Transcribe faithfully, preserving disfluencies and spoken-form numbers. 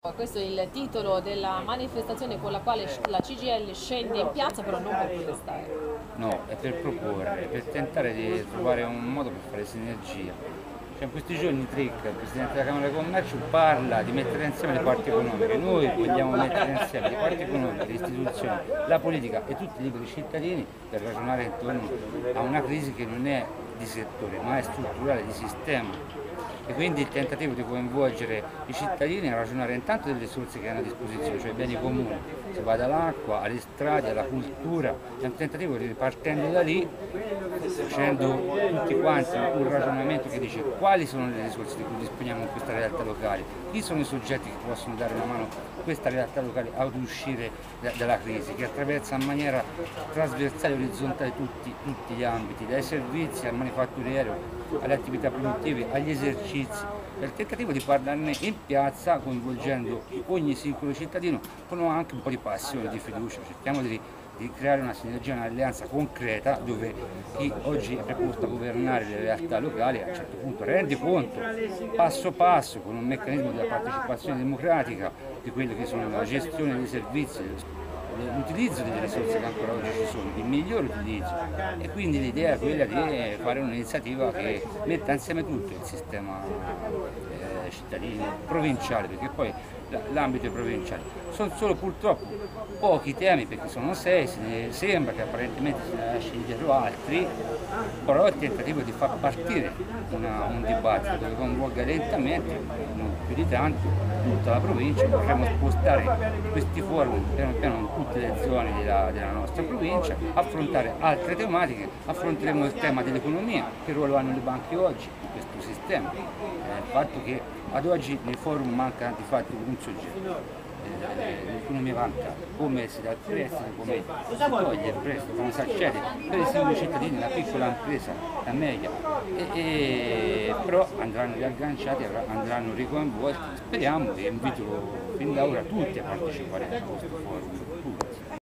Questo è il titolo della manifestazione con la quale la C G I L scende in piazza, però non per protestare. No, è per proporre, per tentare di trovare un modo per fare sinergia. Cioè in questi giorni Trick, il Presidente della Camera di Commercio, parla di mettere insieme le parti economiche. Noi vogliamo mettere insieme le parti economiche, le istituzioni, la politica e tutti i liberi cittadini per ragionare intorno a una crisi che non è di settore, ma è strutturale, di sistema. E quindi il tentativo di coinvolgere i cittadini a ragionare intanto delle risorse che hanno a disposizione, cioè i beni comuni, si va dall'acqua alle strade, alla cultura, è un tentativo di partendo da lì, facendo tutti quanti un ragionamento che dice quali sono le risorse di cui disponiamo in questa realtà locale, chi sono i soggetti che possono dare una mano a questa realtà locale ad uscire da, dalla crisi, che attraversa in maniera trasversale e orizzontale tutti, tutti gli ambiti, dai servizi al manifatturiero, alle attività produttive, agli esercizi, è il tentativo di parlarne in piazza coinvolgendo ogni singolo cittadino con anche un po' di passione, di fiducia. Cerchiamo di, di creare una sinergia, un'alleanza concreta dove chi oggi è preposto a governare le realtà locali a un certo punto rende conto passo passo con un meccanismo della partecipazione democratica di quelle che sono la gestione dei servizi, l'utilizzo delle risorse che ancora oggi ci sono, il miglior utilizzo, e quindi l'idea è quella di fare un'iniziativa che metta insieme tutto il sistema eh, cittadino, provinciale, perché poi l'ambito è provinciale. Sono solo purtroppo pochi temi, perché sono sei, se ne sembra che apparentemente se ne lasci dietro altri, però il tentativo di far partire una, un dibattito dove coinvolga lentamente, non più di tanto, tutta la provincia. Potremmo spostare questi forum piano piano in tutte le zone della, della nostra provincia, affrontare altre tematiche, affronteremo il tema dell'economia, che ruolo hanno le banche oggi in questo sistema, eh, il fatto che ad oggi nei forum manca di fatto un soggetto. L'economia bancaria, come si dà il prestito, come si toglie il prestito, come si accede per i singoli cittadini, la piccola impresa, la media, e, e, però andranno riagganciati, andranno ricoinvolti, speriamo, e invito fin da ora tutti a partecipare a questo forum. Tutti.